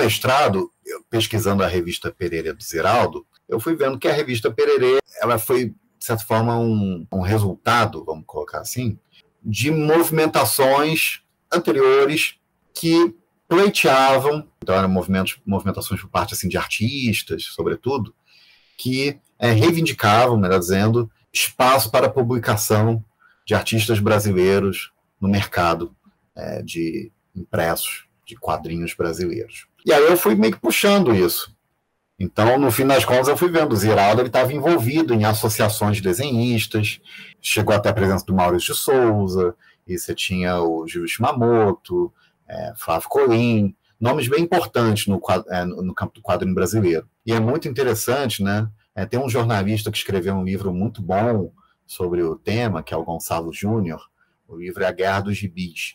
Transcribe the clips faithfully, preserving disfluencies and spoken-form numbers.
mestrado, eu, pesquisando a revista Pererê do Ziraldo, eu fui vendo que a revista Pererê, ela foi, de certa forma, um, um resultado, vamos colocar assim, de movimentações anteriores que pleiteavam, então eram movimentos, movimentações por parte assim, de artistas, sobretudo, que é, reivindicavam, melhor dizendo, espaço para publicação de artistas brasileiros no mercado é, de impressos, de quadrinhos brasileiros. E aí eu fui meio que puxando isso. Então, no fim das contas, eu fui vendo, o Ziraldo estava envolvido em associações de desenhistas, chegou até a presença do Maurício de Souza, e você tinha o Gil Shimamoto, é, Flávio Colim, nomes bem importantes no, é, no campo do quadrinho brasileiro. E é muito interessante, né? É, tem um jornalista que escreveu um livro muito bom sobre o tema, que é o Gonçalo Júnior. O livro é A Guerra dos Gibis,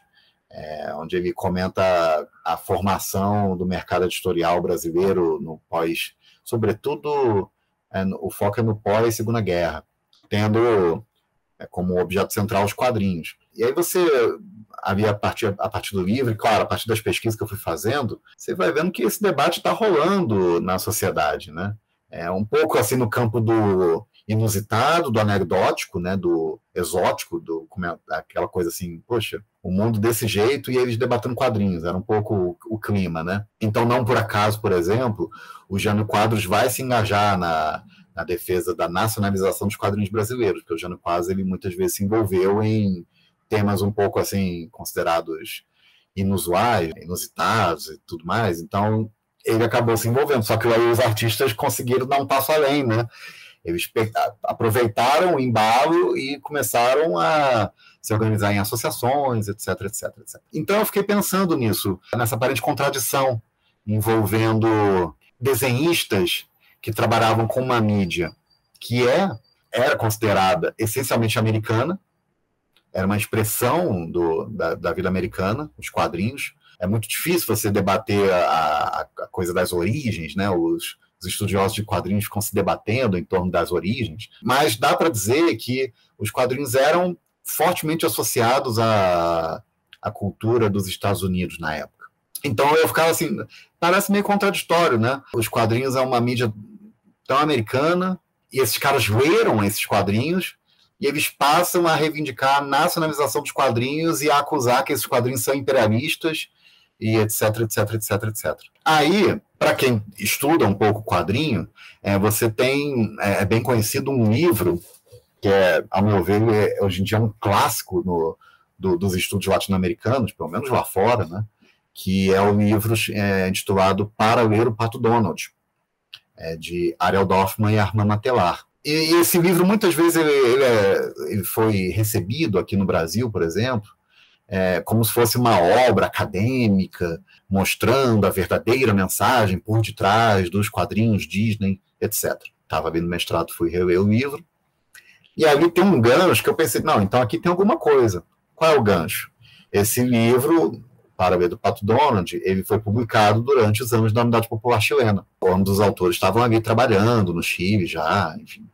é, onde ele comenta a, a formação do mercado editorial brasileiro no pós, sobretudo, é, no, o foco é no pós-Segunda Guerra, tendo é, como objeto central os quadrinhos. E aí você, havia a partir, a partir do livro, e claro, a partir das pesquisas que eu fui fazendo, você vai vendo que esse debate está rolando na sociedade, né? É um pouco assim no campo do inusitado, do anedótico, né, do exótico, do, como é, aquela coisa assim, poxa, o mundo desse jeito e eles debatendo quadrinhos, era um pouco o, o clima, né? Então, não por acaso, por exemplo, o Jânio Quadros vai se engajar na, na defesa da nacionalização dos quadrinhos brasileiros, porque o Jânio Quadros, ele muitas vezes se envolveu em temas um pouco assim, considerados inusuais, inusitados e tudo mais, então ele acabou se envolvendo, só que aí os artistas conseguiram dar um passo além, né? Eles aproveitaram o embalo e começaram a se organizar em associações, etc, etc, etcétera. Então eu fiquei pensando nisso, nessa aparente contradição envolvendo desenhistas que trabalhavam com uma mídia que é, era considerada essencialmente americana, era uma expressão do, da, da vida americana, os quadrinhos. É muito difícil você debater a, a coisa das origens, né? Os, os estudiosos de quadrinhos ficam se debatendo em torno das origens, mas dá para dizer que os quadrinhos eram fortemente associados à, à cultura dos Estados Unidos na época. Então eu ficava assim, parece meio contraditório, né? Os quadrinhos é uma mídia tão americana, e esses caras leram esses quadrinhos, e eles passam a reivindicar a nacionalização dos quadrinhos e a acusar que esses quadrinhos são imperialistas, e etc, etc, etc, etcétera. Aí, para quem estuda um pouco quadrinho, é, você tem, é, é bem conhecido um livro, que é, ao meu ver, é, hoje em dia é um clássico no, do, dos estudos latino-americanos, pelo menos lá fora, né, que é o livro é, intitulado Para Ler o Pato Donald, é, de Ariel Dorfman e Armand Matelar. E, e esse livro, muitas vezes, ele, ele, é, ele foi recebido aqui no Brasil, por exemplo, É, como se fosse uma obra acadêmica, mostrando a verdadeira mensagem por detrás dos quadrinhos Disney, etcétera. Estava vendo mestrado, fui reler o livro, e ali tem um gancho que eu pensei, não, então aqui tem alguma coisa. Qual é o gancho? Esse livro, Para Ler do Pato Donald, ele foi publicado durante os anos da Unidade Popular Chilena, quando os autores estavam ali trabalhando no Chile já, enfim.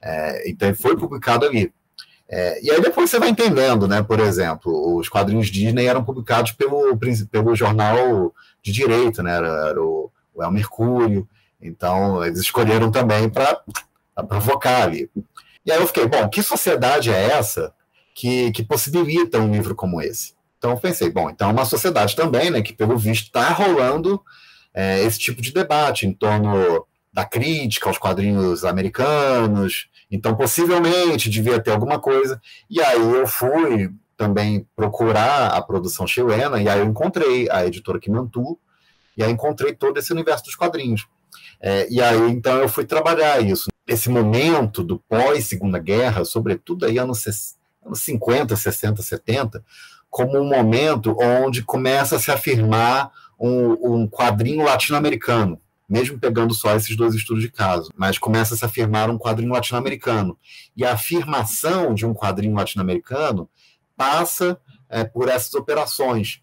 É, então ele foi publicado ali. É, e aí depois você vai entendendo, né? Por exemplo, os quadrinhos Disney eram publicados pelo, pelo jornal de direita, né? Era, era o, o El Mercúrio, então eles escolheram também para provocar ali. E aí eu fiquei, bom, que sociedade é essa que, que possibilita um livro como esse? Então eu pensei, bom, então é uma sociedade também, né? Que pelo visto está rolando é, esse tipo de debate em torno da crítica aos quadrinhos americanos. Então, possivelmente, devia ter alguma coisa. E aí eu fui também procurar a produção chilena, e aí eu encontrei a editora Quimantu, e aí encontrei todo esse universo dos quadrinhos. É, e aí, então, eu fui trabalhar isso. Esse momento do pós-Segunda Guerra, sobretudo aí anos, anos cinquenta, sessenta, setenta, como um momento onde começa a se afirmar um, um quadrinho latino-americano, mesmo pegando só esses dois estudos de caso, mas começa a se afirmar um quadrinho latino-americano. E a afirmação de um quadrinho latino-americano passa é, por essas operações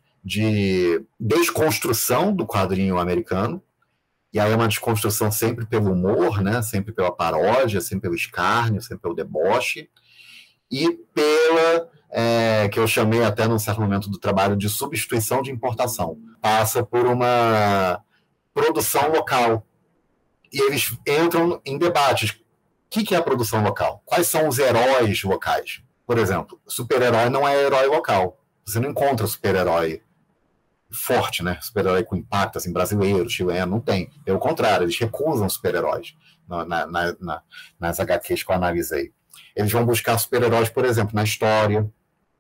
de desconstrução do quadrinho americano, e aí é uma desconstrução sempre pelo humor, né? Sempre pela paródia, sempre pelo escárnio, sempre pelo deboche, e pela, é, que eu chamei até num certo momento do trabalho, de substituição de importação. Passa por uma... produção local. E eles entram em debates. O que, que é a produção local? Quais são os heróis locais? Por exemplo, super-herói não é herói local. Você não encontra super-herói forte, né? Super-herói com impacto, assim, brasileiro, chileno, não tem. Pelo contrário, eles recusam super-heróis na, na, na, nas agá quês que eu analisei. Eles vão buscar super-heróis, por exemplo, na história.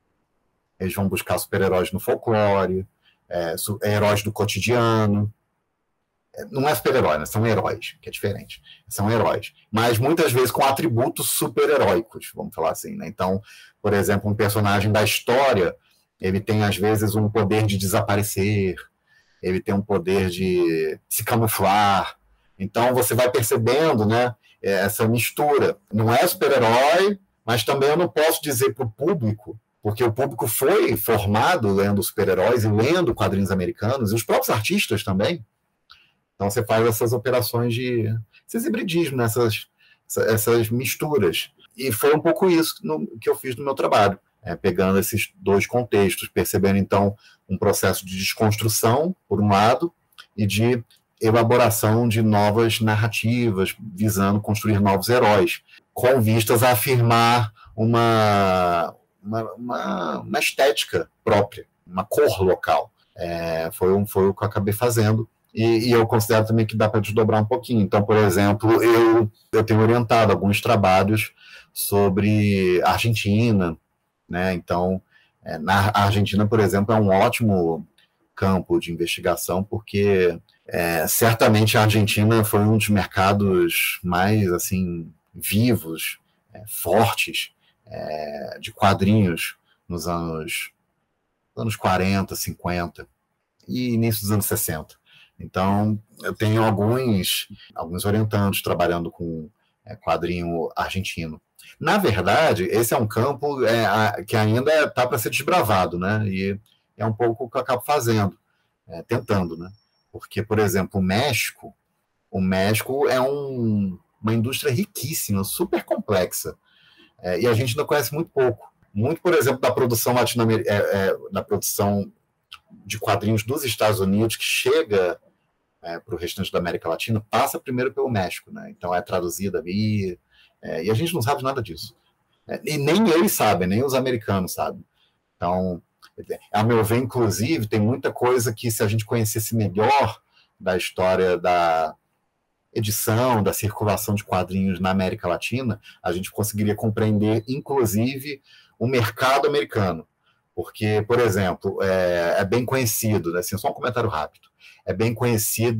Eles vão buscar super-heróis no folclore, é, heróis do cotidiano. Não é super-herói, né? São heróis, que é diferente. São heróis. Mas muitas vezes com atributos super-heróicos, vamos falar assim, né? Então, por exemplo, um personagem da história, ele tem, às vezes, um poder de desaparecer, ele tem um poder de se camuflar. Então, você vai percebendo, né, essa mistura. Não é super-herói, mas também eu não posso dizer para o público, porque o público foi formado lendo super-heróis e lendo quadrinhos americanos, e os próprios artistas também. Então, você faz essas operações de... esses hibridismos, essas, essas misturas. E foi um pouco isso no, que eu fiz no meu trabalho, é, pegando esses dois contextos, percebendo, então, um processo de desconstrução, por um lado, e de elaboração de novas narrativas, visando construir novos heróis, com vistas a afirmar uma, uma, uma, uma estética própria, uma cor local. É, foi, um, foi o que eu acabei fazendo. E, e eu considero também que dá para desdobrar um pouquinho. Então, por exemplo, eu, eu tenho orientado alguns trabalhos sobre a Argentina, né? Então, é, na Argentina, por exemplo, é um ótimo campo de investigação, porque é, certamente a Argentina foi um dos mercados mais assim vivos, é, fortes, é, de quadrinhos nos anos, anos quarenta, cinquenta e início dos anos sessenta. Então, eu tenho alguns, alguns orientandos trabalhando com é, quadrinho argentino. Na verdade, esse é um campo é, a, que ainda está para ser desbravado, né? E é um pouco o que eu acabo fazendo, é, tentando, né? Porque, por exemplo, o México, o México é um, uma indústria riquíssima, super complexa, é, e a gente ainda conhece muito pouco. Muito, por exemplo, da produção latino-americana, é, é, da produção de quadrinhos dos Estados Unidos, que chega é, para o restante da América Latina, passa primeiro pelo México, né? Então é traduzida ali, é, e a gente não sabe nada disso. É, e nem eles sabem, nem os americanos sabem. Então, a meu ver, inclusive, tem muita coisa que, se a gente conhecesse melhor da história da edição, da circulação de quadrinhos na América Latina, a gente conseguiria compreender, inclusive, o mercado americano. Porque, por exemplo, é, é bem conhecido, né? Assim, só um comentário rápido, é bem conhecida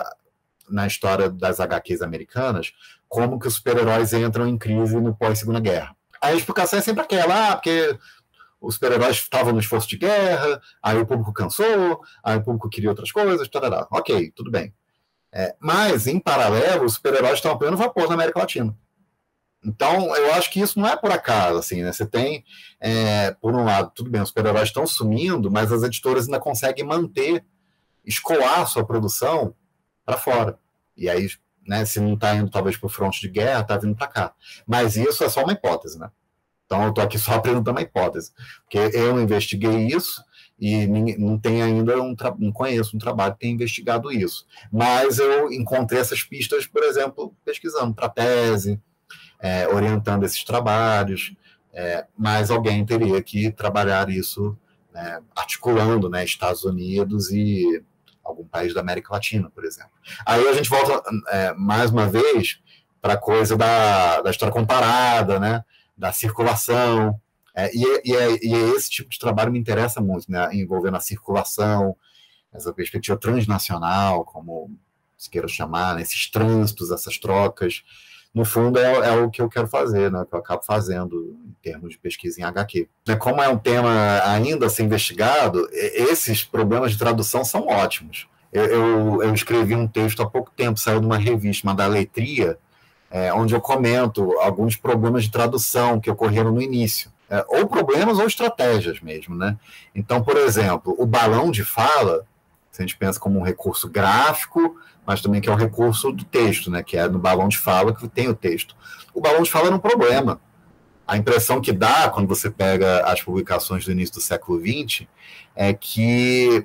na história das agá quês americanas como que os super-heróis entram em crise no pós-Segunda Guerra. A explicação é sempre aquela, ah, porque os super-heróis estavam no esforço de guerra, aí o público cansou, aí o público queria outras coisas, tarará. Ok, tudo bem. É, mas, em paralelo, os super-heróis estão apanhando vapor na América Latina. Então, eu acho que isso não é por acaso, assim, né? Você tem, é, por um lado, tudo bem, os super-heróis estão sumindo, mas as editoras ainda conseguem manter, escoar a sua produção para fora. E aí, né, se não está indo talvez para o fronte de guerra, está vindo para cá. Mas isso é só uma hipótese, né? Então, eu estou aqui só apresentando uma hipótese. Porque eu investiguei isso e não tem ainda um não conheço um trabalho que tenha investigado isso. Mas eu encontrei essas pistas, por exemplo, pesquisando para tese, é, orientando esses trabalhos, é, mas alguém teria que trabalhar isso, né, articulando, né, Estados Unidos e algum país da América Latina, por exemplo. Aí a gente volta, é, mais uma vez, para a coisa da, da história comparada, né, da circulação, é, e, é, e, é, e é esse tipo de trabalho me interessa muito, né, envolvendo a circulação, essa perspectiva transnacional, como se queira chamar, né, esses trânsitos, essas trocas. No fundo, é, é o que eu quero fazer, né, que eu acabo fazendo em termos de pesquisa em agá quê. Como é um tema ainda a ser investigado, esses problemas de tradução são ótimos. Eu, eu, eu escrevi um texto há pouco tempo, saiu de uma revista chamada Letria, é, onde eu comento alguns problemas de tradução que ocorreram no início. É, ou problemas ou estratégias mesmo, né? Então, por exemplo, o balão de fala, se a gente pensa como um recurso gráfico, mas também que é um recurso do texto, né, que é no balão de fala que tem o texto. O balão de fala era um problema. A impressão que dá, quando você pega as publicações do início do século vinte, é que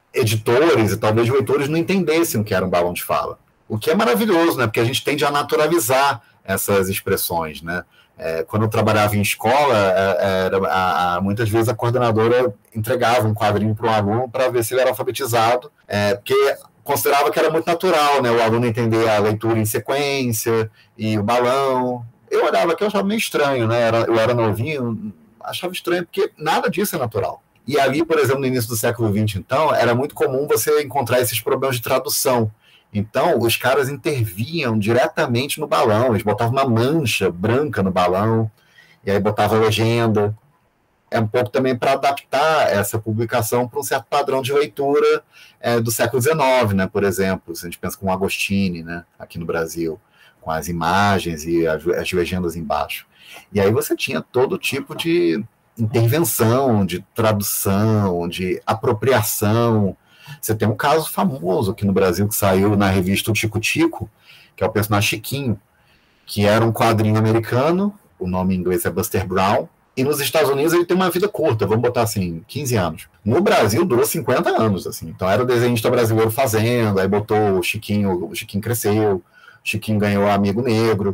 editores e talvez leitores não entendessem o que era um balão de fala. O que é maravilhoso, né? Porque a gente tende a naturalizar essas expressões, né? É, quando eu trabalhava em escola, é, era, a, a, muitas vezes a coordenadora entregava um quadrinho para um aluno para ver se ele era alfabetizado, é, porque considerava que era muito natural, né? O aluno entender a leitura em sequência e o balão. Eu olhava aqui, eu achava meio estranho, né? Era, eu era novinho, achava estranho, porque nada disso é natural. E ali, por exemplo, no início do século vinte, então, era muito comum você encontrar esses problemas de tradução. Então, os caras intervinham diretamente no balão, eles botavam uma mancha branca no balão, e aí botavam legenda. É um pouco também para adaptar essa publicação para um certo padrão de leitura é, do século dezenove, né, por exemplo, se a gente pensa com o Agostini, né, aqui no Brasil, com as imagens e as, as legendas embaixo. E aí você tinha todo tipo de intervenção, de tradução, de apropriação. Você tem um caso famoso aqui no Brasil que saiu na revista O Tico Tico, que é o personagem Chiquinho, que era um quadrinho americano, o nome em inglês é Buster Brown, e nos Estados Unidos ele tem uma vida curta, vamos botar assim, quinze anos. No Brasil durou cinquenta anos, assim. Então era o desenhista brasileiro fazendo, aí botou o Chiquinho, o Chiquinho cresceu, o Chiquinho ganhou Amigo Negro,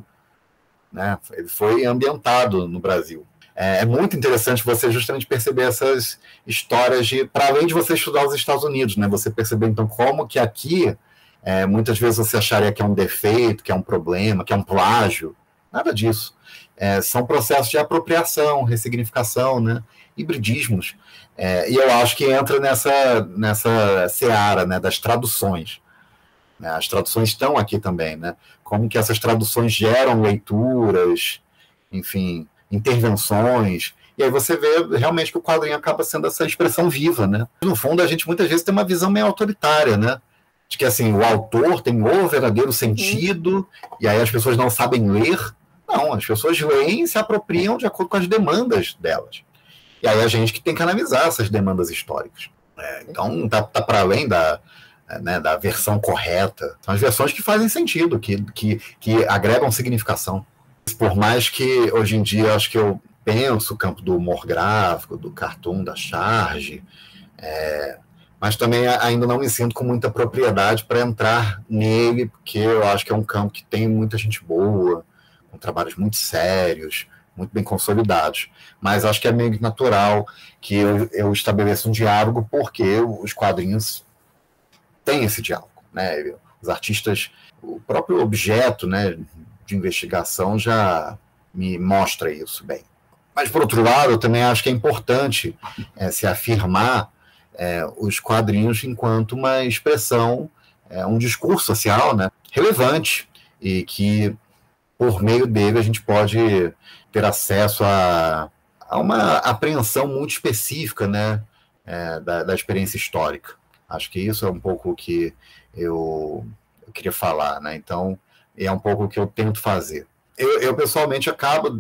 né? Ele foi ambientado no Brasil. É, é muito interessante você justamente perceber essas histórias de, para além de você estudar os Estados Unidos, né? Você perceber então como que aqui é, muitas vezes você acharia que é um defeito, que é um problema, que é um plágio. Nada disso. É, são processos de apropriação, ressignificação, né? Hibridismos. É, e eu acho que entra nessa, nessa seara, né, das traduções. Né? As traduções estão aqui também, né? Como que essas traduções geram leituras, enfim, intervenções, e aí você vê realmente que o quadrinho acaba sendo essa expressão viva, né? No fundo, a gente muitas vezes tem uma visão meio autoritária, né? De que, assim, o autor tem o verdadeiro sentido, uhum. E aí as pessoas não sabem ler. Não, as pessoas leem e se apropriam de acordo com as demandas delas. E aí a gente que tem que analisar essas demandas históricas. É, então, tá, tá para além da, né, da versão correta. São as versões que fazem sentido, que, que, que agregam significação. Por mais que hoje em dia acho que eu penso o campo do humor gráfico, do cartoon, da charge, é, mas também ainda não me sinto com muita propriedade para entrar nele, porque eu acho que é um campo que tem muita gente boa, com trabalhos muito sérios, muito bem consolidados. Mas acho que é meio natural que eu, eu estabeleça um diálogo, porque os quadrinhos têm esse diálogo, né? Os artistas, o próprio objeto, né, de investigação já me mostra isso bem. Mas, por outro lado, eu também acho que é importante é, se afirmar é, os quadrinhos enquanto uma expressão, é, um discurso social, né, relevante, e que, por meio dele, a gente pode ter acesso a, a uma apreensão muito específica, né, é, da, da experiência histórica. Acho que isso é um pouco o que eu, eu queria falar, né? Então, é um pouco o que eu tento fazer. Eu, eu, pessoalmente, acabo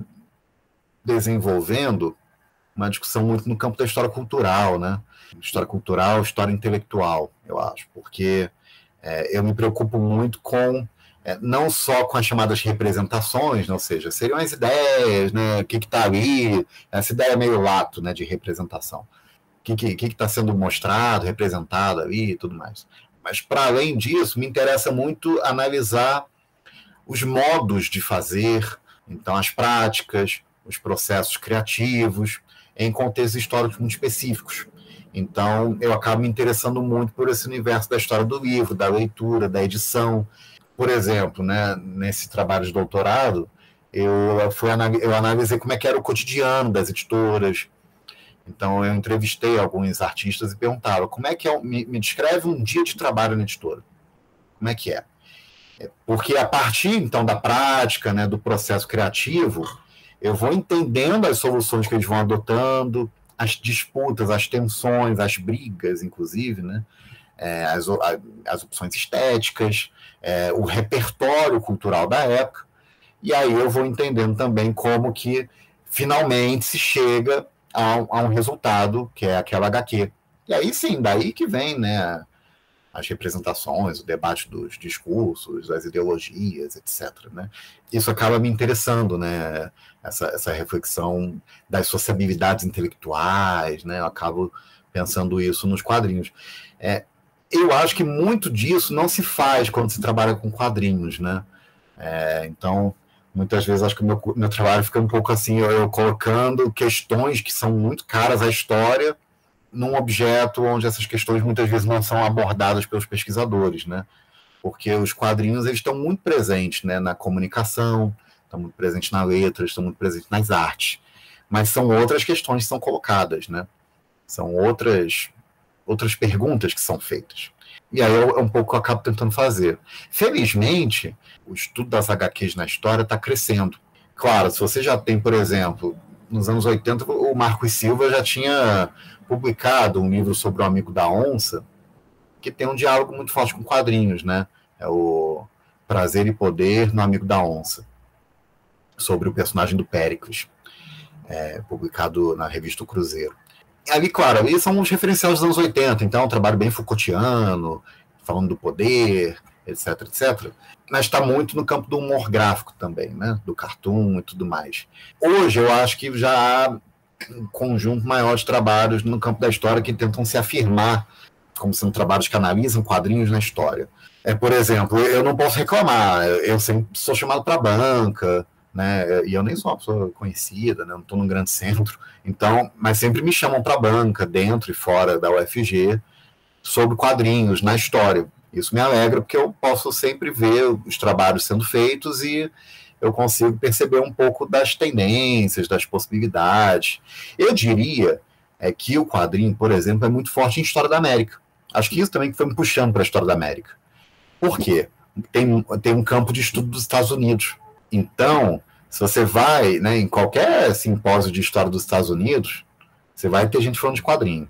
desenvolvendo uma discussão muito no campo da história cultural, né? História cultural, história intelectual, eu acho, porque é, eu me preocupo muito com, é, não só com as chamadas representações, né? Ou seja, seriam as ideias, né? O que está ali, essa ideia meio lato, né, de representação. O que está sendo mostrado, representado ali e tudo mais. Mas, para além disso, me interessa muito analisar os modos de fazer, então as práticas, os processos criativos, em contextos históricos muito específicos. Então, eu acabo me interessando muito por esse universo da história do livro, da leitura, da edição. Por exemplo, né, nesse trabalho de doutorado, eu, fui, eu analisei como é que era o cotidiano das editoras. Então, eu entrevistei alguns artistas e perguntava, como é que é, me, me descreve um dia de trabalho na editora. Como é que é? Porque a partir, então, da prática, né, do processo criativo, eu vou entendendo as soluções que eles vão adotando, as disputas, as tensões, as brigas, inclusive, né, é, as, as opções estéticas, é, o repertório cultural da época, e aí eu vou entendendo também como que finalmente se chega a, a um resultado, que é aquela agá quê. E aí sim, daí que vem, né, as representações, o debate dos discursos, das ideologias, etcétera. Né? Isso acaba me interessando, né? essa, essa reflexão das sociabilidades intelectuais, né? Eu acabo pensando isso nos quadrinhos. É, eu acho que muito disso não se faz quando se trabalha com quadrinhos, né? É, então, muitas vezes acho que o meu, meu trabalho fica um pouco assim, eu, eu colocando questões que são muito caras à história num objeto onde essas questões muitas vezes não são abordadas pelos pesquisadores, né? Porque os quadrinhos eles estão muito presentes, né, na comunicação, estão muito presentes na letra, estão muito presentes nas artes, mas são outras questões que são colocadas, né? São outras, outras perguntas que são feitas. E aí é um pouco o que eu acabo tentando fazer. Felizmente, o estudo das agá quês na história está crescendo. Claro, se você já tem, por exemplo, nos anos oitenta, o Marcos Silva já tinha publicado um livro sobre o Amigo da Onça, que tem um diálogo muito forte com quadrinhos, né? É o Prazer e Poder no Amigo da Onça, sobre o personagem do Péricles, é, publicado na revista O Cruzeiro. Ali, claro, ali são uns referenciais dos anos oitenta, então é um trabalho bem Foucaultiano, falando do poder, etc, etcétera. Mas está muito no campo do humor gráfico também, né? Do cartoon e tudo mais. Hoje, eu acho que já há um conjunto maior de trabalhos no campo da história que tentam se afirmar como sendo trabalhos que analisam quadrinhos na história. É, por exemplo, eu não posso reclamar, eu sempre sou chamado para a banca, né? E eu nem sou uma pessoa conhecida, né? Não estou num grande centro, então, mas sempre me chamam para a banca, dentro e fora da U F G, sobre quadrinhos na história. Isso me alegra, porque eu posso sempre ver os trabalhos sendo feitos e eu consigo perceber um pouco das tendências, das possibilidades. Eu diria é, que o quadrinho, por exemplo, é muito forte em História da América. Acho que isso também foi me puxando para a História da América. Por quê? Tem, tem um campo de estudo dos Estados Unidos. Então, se você vai, né, em qualquer simpósio de história dos Estados Unidos, você vai ter gente falando de quadrinho,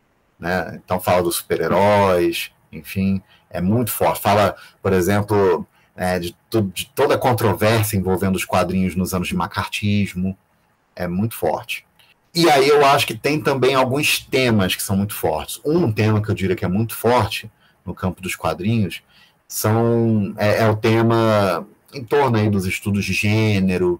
né? Então fala dos super-heróis, enfim, é muito forte. Fala, por exemplo, é, de, de toda a controvérsia envolvendo os quadrinhos nos anos de macartismo, é muito forte. E aí eu acho que tem também alguns temas que são muito fortes. Um tema que eu diria que é muito forte no campo dos quadrinhos são, é, é o tema em torno aí dos estudos de gênero,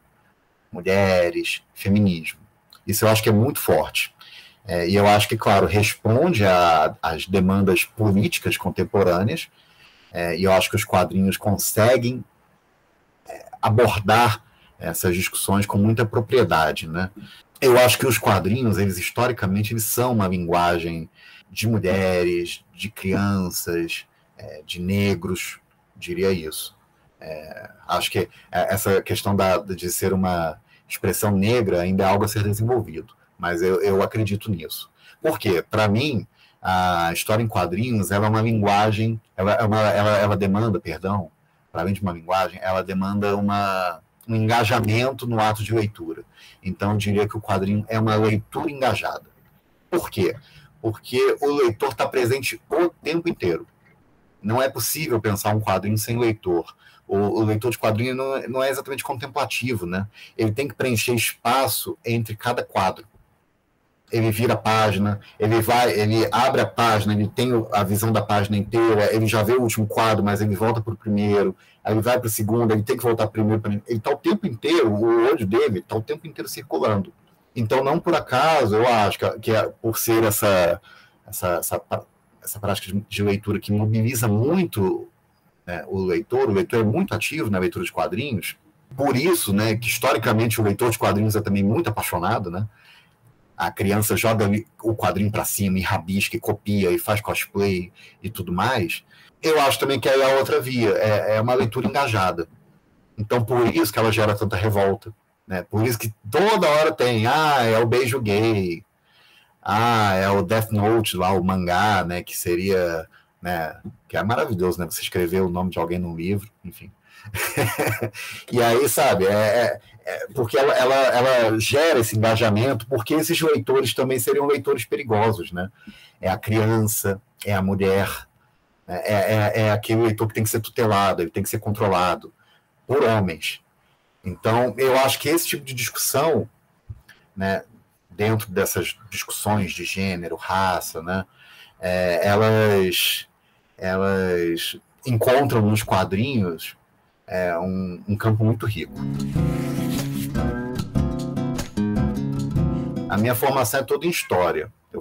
mulheres, feminismo. Isso eu acho que é muito forte. É, e eu acho que, claro, responde às demandas políticas contemporâneas, é, e eu acho que os quadrinhos conseguem é, abordar essas discussões com muita propriedade, né? Eu acho que os quadrinhos, eles historicamente, eles são uma linguagem de mulheres, de crianças, é, de negros, diria isso. É, acho que essa questão da, de ser uma expressão negra ainda é algo a ser desenvolvido, mas eu, eu acredito nisso. Por quê? Para mim, a história em quadrinhos ela é uma linguagem, ela, é uma, ela, ela demanda, perdão, para além de uma linguagem, ela demanda uma, um engajamento no ato de leitura. Então, eu diria que o quadrinho é uma leitura engajada. Por quê? Porque o leitor está presente o tempo inteiro. Não é possível pensar um quadrinho sem leitor. O, o leitor de quadrinho não, não é exatamente contemplativo, né? Ele tem que preencher espaço entre cada quadro. Ele vira a página, ele vai, ele abre a página, ele tem a visão da página inteira, ele já vê o último quadro, mas ele volta para o primeiro, aí ele vai para o segundo, ele tem que voltar para o primeiro. Ele está o tempo inteiro, o olho dele está o tempo inteiro circulando. Então, não por acaso, eu acho que, que é, por ser essa, essa, essa, essa prática de, de leitura que mobiliza muito, né, o leitor, o leitor é muito ativo na leitura de quadrinhos, por isso, né, que historicamente o leitor de quadrinhos é também muito apaixonado, né? A criança joga o quadrinho para cima e rabisca, e copia, e faz cosplay e tudo mais. Eu acho também que aí é a outra via, é, é uma leitura engajada. Então, por isso que ela gera tanta revolta, né? Por isso que toda hora tem, ah, é o beijo gay, ah, é o Death Note lá, o mangá, né, que seria, né, que é maravilhoso, né, você escrever o nome de alguém num livro, enfim. E aí, sabe, é, é, porque ela, ela, ela gera esse engajamento, porque esses leitores também seriam leitores perigosos, né? É a criança, é a mulher, é, é, é aquele leitor que tem que ser tutelado, ele tem que ser controlado por homens. Então, eu acho que esse tipo de discussão, né, dentro dessas discussões de gênero, raça, né, é, elas, elas encontram nos quadrinhos é, um, um campo muito rico. A minha formação é toda em história. Eu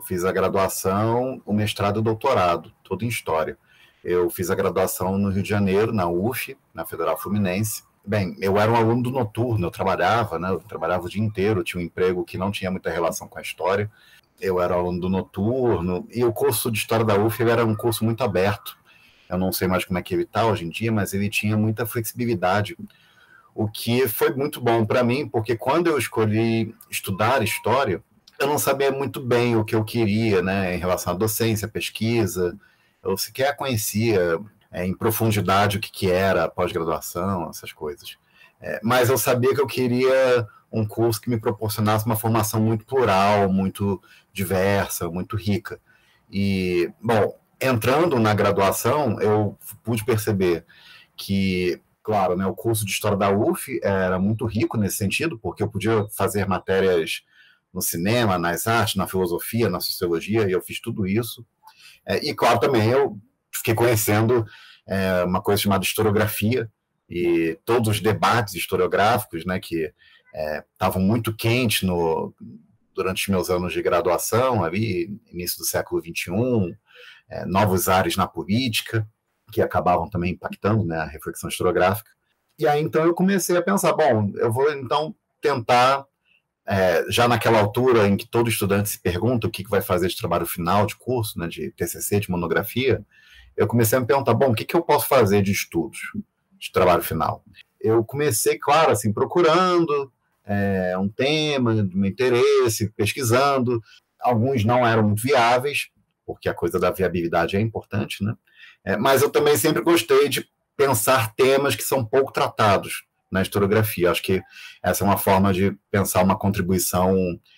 fiz a graduação, o mestrado e o doutorado, tudo em História. Eu fiz a graduação no Rio de Janeiro, na U F, na Federal Fluminense. Bem, eu era um aluno do noturno, eu trabalhava, né? Eu trabalhava o dia inteiro, tinha um emprego que não tinha muita relação com a História. Eu era aluno do noturno, e o curso de História da U F era um curso muito aberto. Eu não sei mais como é que ele está hoje em dia, mas ele tinha muita flexibilidade, o que foi muito bom para mim, porque quando eu escolhi estudar História, eu não sabia muito bem o que eu queria, né, em relação à docência, pesquisa. Eu sequer conhecia é, em profundidade o que, que era pós-graduação, essas coisas. É, mas eu sabia que eu queria um curso que me proporcionasse uma formação muito plural, muito diversa, muito rica. E, bom, entrando na graduação, eu pude perceber que, claro, né, o curso de História da U F era muito rico nesse sentido, porque eu podia fazer matérias no cinema, nas artes, na filosofia, na sociologia, e eu fiz tudo isso. É, e, claro, também eu fiquei conhecendo é, uma coisa chamada historiografia, e todos os debates historiográficos, né, que estavam é, muito quentes no, durante os meus anos de graduação, ali, início do século vinte e um, é, novos ares na política, que acabavam também impactando, né, a reflexão historiográfica. E aí, então, eu comecei a pensar, bom, eu vou, então, tentar, é, já naquela altura em que todo estudante se pergunta o que vai fazer de trabalho final de curso, né, de T C C, de monografia, eu comecei a me perguntar, bom, o que, que eu posso fazer de estudos, de trabalho final? Eu comecei, claro, assim, procurando é, um tema de meu interesse, pesquisando. Alguns não eram muito viáveis, porque a coisa da viabilidade é importante, né? É, mas eu também sempre gostei de pensar temas que são pouco tratados na historiografia. Acho que essa é uma forma de pensar uma contribuição,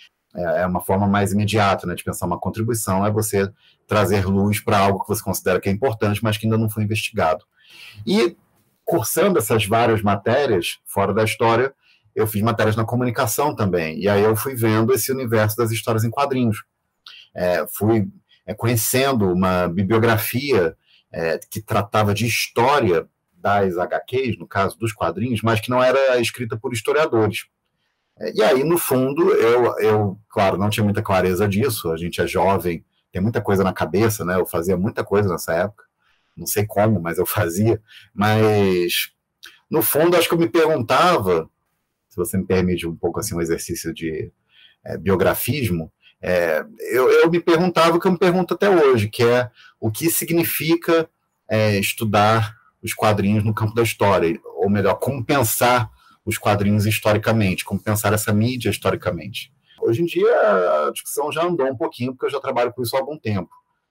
é uma forma mais imediata, né, de pensar uma contribuição, é você trazer luz para algo que você considera que é importante, mas que ainda não foi investigado. E, cursando essas várias matérias fora da história, eu fiz matérias na comunicação também, e aí eu fui vendo esse universo das histórias em quadrinhos. É, fui é, conhecendo uma bibliografia é, que tratava de história das H Qs, no caso dos quadrinhos, mas que não era escrita por historiadores. É, e aí, no fundo, eu, eu, claro, não tinha muita clareza disso, a gente é jovem, tem muita coisa na cabeça, né? Eu fazia muita coisa nessa época, não sei como, mas eu fazia, mas, no fundo, acho que eu me perguntava, se você me permite um pouco assim um exercício de é, biografismo, é, eu, eu me perguntava o que eu me pergunto até hoje, que é o que significa é, estudar os quadrinhos no campo da história, ou melhor, como pensar os quadrinhos historicamente, como pensar essa mídia historicamente. Hoje em dia a discussão já andou um pouquinho, porque eu já trabalho com isso há algum tempo,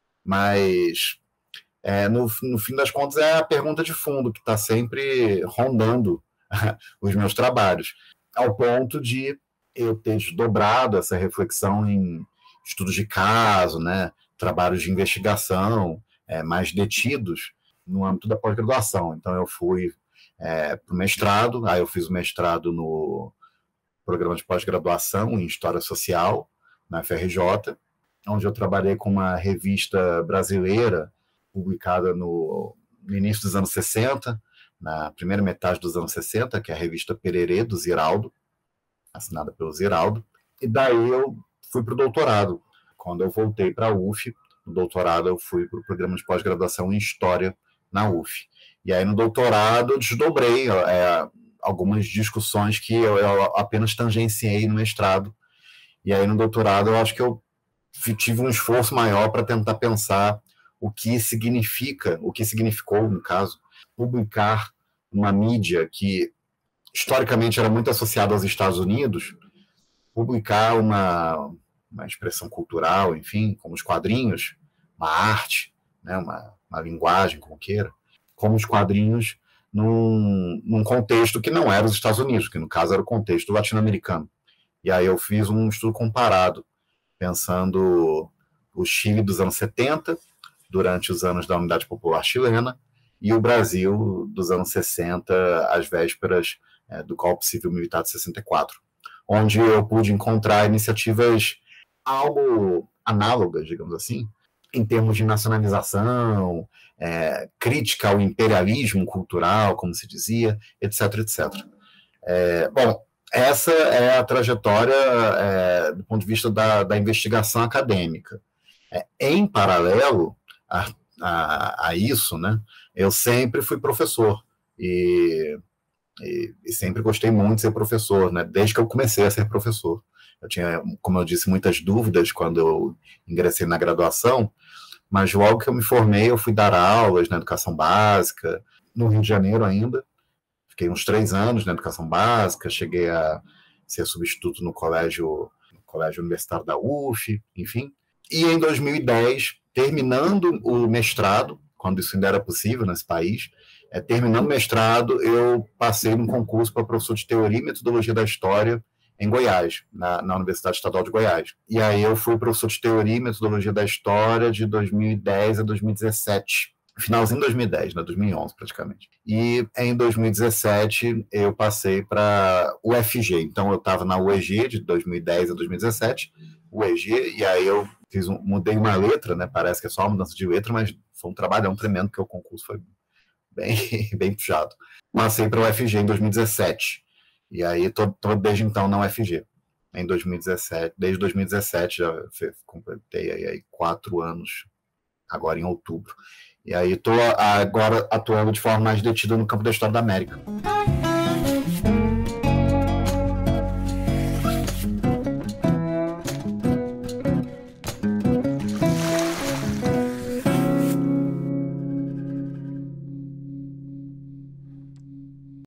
mas é, no, no fim das contas é a pergunta de fundo que está sempre rondando os meus trabalhos, ao ponto de eu ter desdobrado essa reflexão em estudos de caso, né, trabalhos de investigação é, mais detidos no âmbito da pós-graduação. Então eu fui é, para o mestrado, aí eu fiz o mestrado no programa de pós-graduação em História Social, na F R J, onde eu trabalhei com uma revista brasileira publicada no, no início dos anos sessenta, na primeira metade dos anos sessenta, que é a revista Pererê, do Ziraldo, assinada pelo Ziraldo, e daí eu fui para o doutorado. Quando eu voltei para a U F, no doutorado eu fui para o programa de pós-graduação em História na U F. E aí no doutorado eu desdobrei é, algumas discussões que eu, eu apenas tangenciei no mestrado. E aí no doutorado eu acho que eu tive um esforço maior para tentar pensar o que significa, o que significou, no caso, publicar uma mídia que historicamente era muito associada aos Estados Unidos, publicar uma, uma expressão cultural, enfim, como os quadrinhos, uma arte, né, uma, uma linguagem, como queira, como os quadrinhos num, num contexto que não era os Estados Unidos, que no caso era o contexto latino-americano. E aí eu fiz um estudo comparado, pensando o Chile dos anos setenta, durante os anos da Unidade Popular Chilena, e o Brasil dos anos sessenta, às vésperas é, do golpe civil-militar de sessenta e quatro, onde eu pude encontrar iniciativas algo análogas, digamos assim, em termos de nacionalização, é, crítica ao imperialismo cultural, como se dizia, etc, etcétera. É, bom, essa é a trajetória é, do ponto de vista da, da investigação acadêmica. É, em paralelo a, a, a isso, né, eu sempre fui professor e, e, e sempre gostei muito de ser professor, né, desde que eu comecei a ser professor. Eu tinha, como eu disse, muitas dúvidas quando eu ingressei na graduação, mas logo que eu me formei, eu fui dar aulas na educação básica, no Rio de Janeiro ainda. Fiquei uns três anos na educação básica, cheguei a ser substituto no colégio, no colégio universitário da U F, enfim. E em dois mil e dez, terminando o mestrado, quando isso ainda era possível nesse país, é, terminando o mestrado, eu passei num concurso para professor de Teoria e Metodologia da História em Goiás, na, na Universidade Estadual de Goiás. E aí eu fui professor de Teoria e Metodologia da História de dois mil e dez a dois mil e dezessete. Finalzinho de dois mil e dez, né, dois mil e onze praticamente. E em dois mil e dezessete eu passei para o U F G. Então eu estava na U E G de dois mil e dez a dois mil e dezessete, U E G, e aí eu fiz um, mudei uma letra, né? Parece que é só uma mudança de letra, mas foi um trabalhão tremendo, porque o concurso foi bem, bem puxado. Passei para o U F G em dois mil e dezessete. E aí tô, tô desde então na U F G. Em dois mil e dezessete, desde dois mil e dezessete já completei aí, aí quatro anos, agora em outubro. E aí estou agora atuando de forma mais detida no campo da história da América.